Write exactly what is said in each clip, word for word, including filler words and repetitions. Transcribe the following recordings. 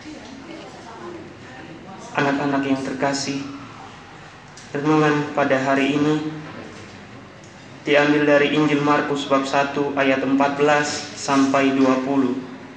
Anak-anak yang terkasih, renungan pada hari ini diambil dari Injil Markus bab satu ayat empat belas sampai dua puluh.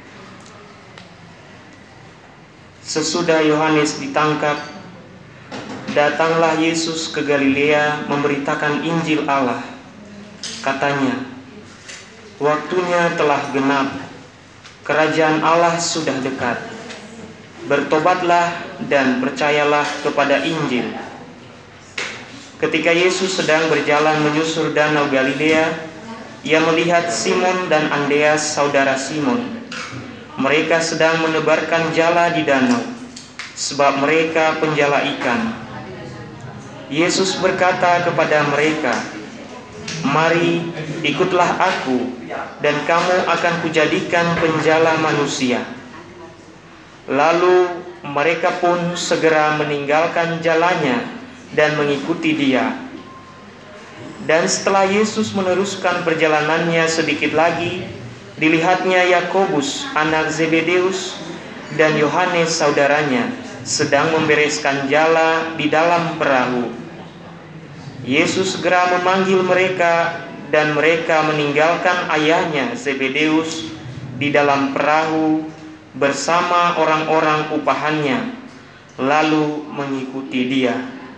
Sesudah Yohanes ditangkap, datanglah Yesus ke Galilea memberitakan Injil Allah. Katanya, waktunya telah genap, kerajaan Allah sudah dekat. Bertobatlah dan percayalah kepada Injil. Ketika Yesus sedang berjalan menyusur danau Galilea, ia melihat Simon dan Andreas saudara Simon. Mereka sedang menebarkan jala di danau, sebab mereka penjala ikan. Yesus berkata kepada mereka, "Mari, ikutlah aku, dan kamu akan kujadikan penjala manusia." Lalu mereka pun segera meninggalkan jalannya dan mengikuti dia. Dan setelah Yesus meneruskan perjalanannya sedikit lagi, dilihatnya Yakobus anak Zebedeus dan Yohanes saudaranya sedang membereskan jala di dalam perahu. Yesus segera memanggil mereka, dan mereka meninggalkan ayahnya Zebedeus di dalam perahu bersama orang-orang upahannya, lalu mengikuti dia.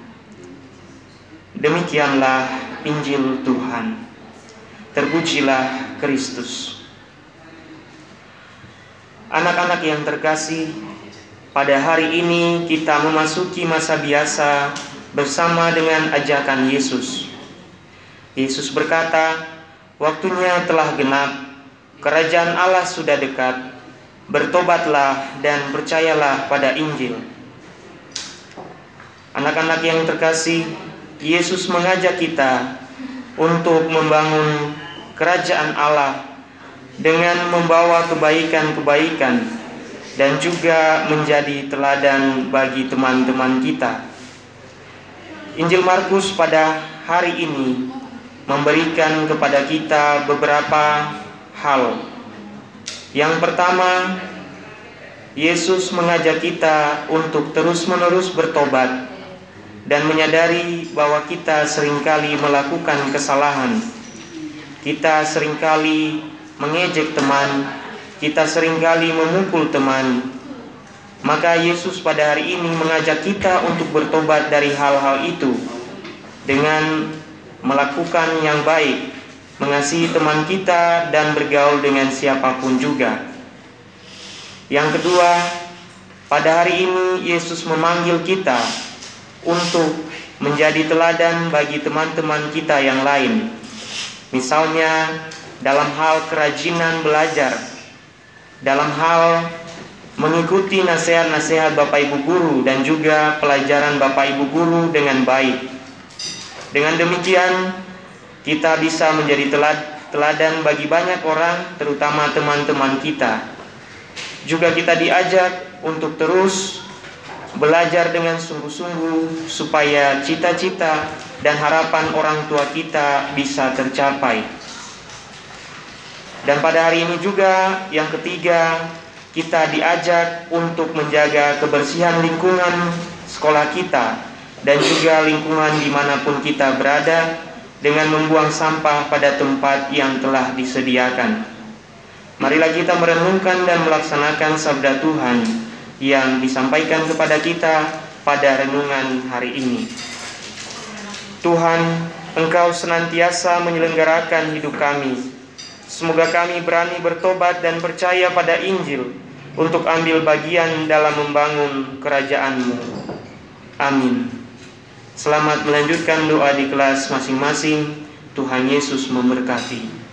Demikianlah Injil Tuhan. Terpujilah Kristus. Anak-anak yang terkasih, pada hari ini kita memasuki masa biasa bersama dengan ajakan Yesus. Yesus berkata, waktunya telah genap, kerajaan Allah sudah dekat. Bertobatlah dan percayalah pada Injil. Anak-anak yang terkasih, Yesus mengajak kita untuk membangun kerajaan Allah dengan membawa kebaikan-kebaikan dan juga menjadi teladan bagi teman-teman kita. Injil Markus pada hari ini memberikan kepada kita beberapa hal. Yang pertama, Yesus mengajak kita untuk terus-menerus bertobat dan menyadari bahwa kita seringkali melakukan kesalahan. Kita seringkali mengejek teman, kita seringkali memukul teman. Maka Yesus pada hari ini mengajak kita untuk bertobat dari hal-hal itu dengan melakukan yang baik, mengasihi teman kita dan bergaul dengan siapapun juga. Yang kedua, pada hari ini Yesus memanggil kita untuk menjadi teladan bagi teman-teman kita yang lain. Misalnya dalam hal kerajinan belajar, dalam hal mengikuti nasihat-nasihat Bapak Ibu Guru dan juga pelajaran Bapak Ibu Guru dengan baik. Dengan demikian kita bisa menjadi teladan bagi banyak orang, terutama teman-teman kita. Juga kita diajak untuk terus belajar dengan sungguh-sungguh supaya cita-cita dan harapan orang tua kita bisa tercapai. Dan pada hari ini juga yang ketiga, kita diajak untuk menjaga kebersihan lingkungan sekolah kita dan juga lingkungan dimanapun kita berada, dengan membuang sampah pada tempat yang telah disediakan. Marilah kita merenungkan dan melaksanakan sabda Tuhan yang disampaikan kepada kita pada renungan hari ini. Tuhan, Engkau senantiasa menyelenggarakan hidup kami. Semoga kami berani bertobat dan percaya pada Injil untuk ambil bagian dalam membangun kerajaan-Mu. Amin. Selamat melanjutkan doa di kelas masing-masing. Tuhan Yesus memberkati.